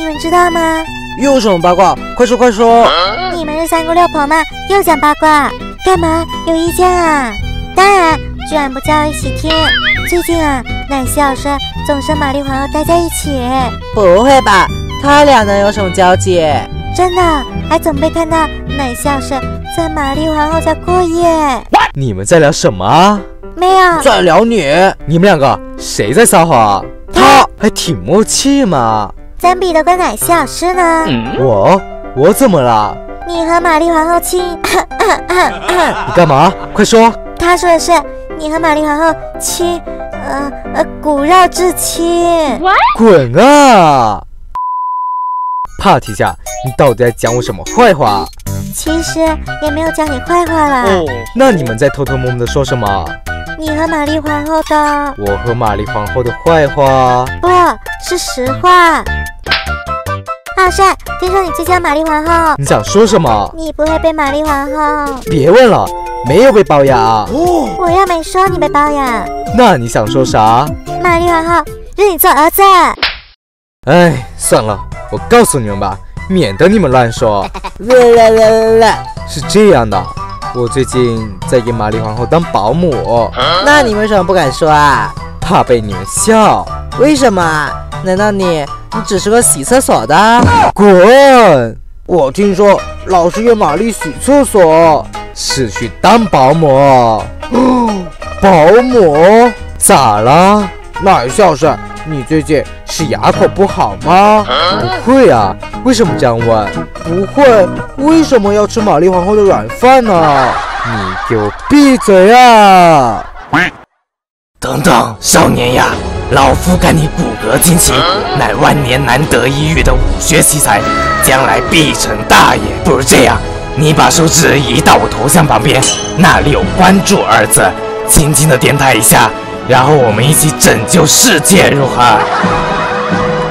你们知道吗？ 有什么八卦？快说快说！ 你们是三姑六婆吗？又讲八卦，干嘛？有意见啊？当然，居然不叫我一起听。最近啊，奶昔老师总是玛丽皇后待在一起。 不会吧？他俩能有什么交集？ 真的，还总被看到奶昔老师在玛丽皇后家过夜。 你们在聊什么啊？ 没有， 在聊你。 你们两个谁在撒谎？他还挺默契嘛。 咱比得过奶昔老师呢。 我怎么了？ 你和玛丽皇后亲。 你干嘛？快说！ 他说的是你和玛丽皇后亲，骨肉至亲。 滚啊！帕提夏，你到底在讲我什么坏话？ 其实也没有讲你坏话啦。 那你们在偷偷摸摸的说什么？ 你和玛丽皇后的。 我和玛丽皇后的坏话？ 不是实话。老师，听说你最佳玛丽皇后。 你想说什么？ 你不会被玛丽皇后。 别问了，没有被包养。 我又没说你被包养。 那你想说啥？ 玛丽皇后认你做儿子。 哎，算了，我告诉你们吧，免得你们乱说。是这样的，我最近在给玛丽皇后当保姆。 那你为什么不敢说啊？ 怕被你们笑。 为什么？难道你只是个洗厕所的？ 滚！ 我听说老师约玛丽洗厕所， 是去当保姆。保姆？咋了？ 奶昔老师，你最近是牙口不好吗？ 不会啊，为什么这样问？ 不会，为什么要吃玛丽皇后的软饭呢？ 你给我闭嘴啊！ 等等，少年呀，老夫看你骨骼惊奇，乃万年难得一遇的武学奇才，将来必成大业。不如这样，你把手指移到我头像旁边，那里有关注二字，轻轻的点它一下，然后我们一起拯救世界，如何？